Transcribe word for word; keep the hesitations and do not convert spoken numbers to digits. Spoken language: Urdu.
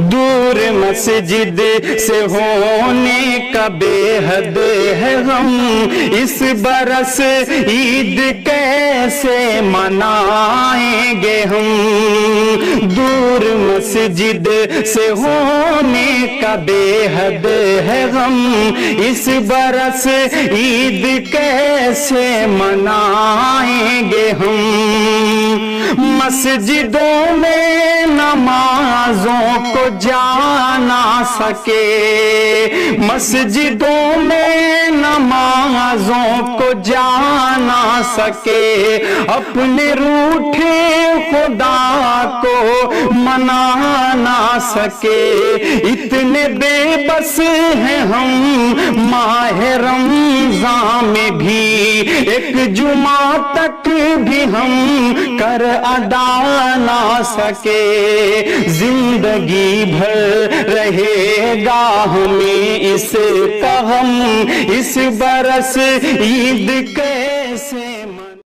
دور مسجد سے ہونے کا بے حد ہے غم، اس برس عید کیسے منائیں گے ہم، دور مسجد سے ہونے کا بے حد ہے غم، اس برس عید کیسے منائیں گے ہم، مسجدوں میں نمازوں کو جانا سکے، مسجدوں میں نمازوں کو جانا سکے، اپنے روٹھے خدا کو منا نہ سکے، اتنے بے بس ہیں ہم ماہ رمضان میں بھی، ایک جمعہ تک بھی ہم کر ادا نہ سکے، زندگی بھر رہے گا ہمیں اس کا غم، اس برس عید کے